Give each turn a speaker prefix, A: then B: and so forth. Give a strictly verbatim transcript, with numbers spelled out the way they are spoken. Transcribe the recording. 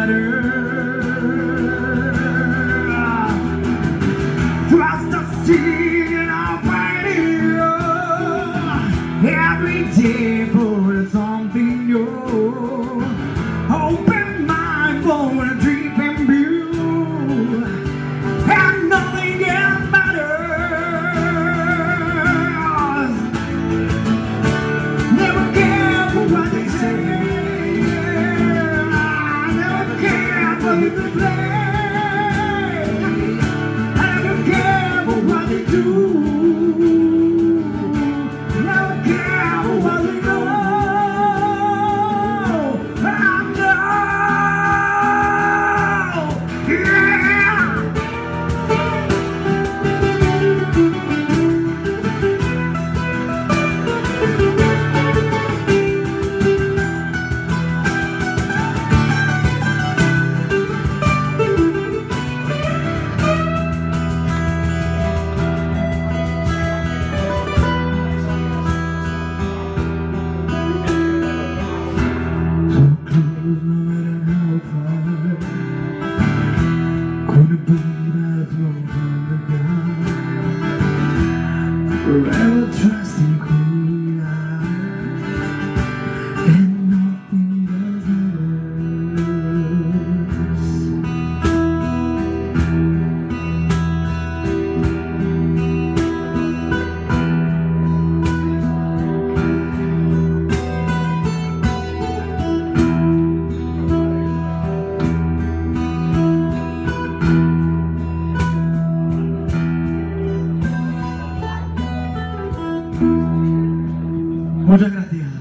A: matter. Trust the sea and I'll find you every day for something new. Open mind for a dream and view, and nothing else matters. Never care for what they say, never care for who they play, never care for what they do, never care for what they know. I know, yeah. Forever trusting who we are, and nothing does Muchas gracias.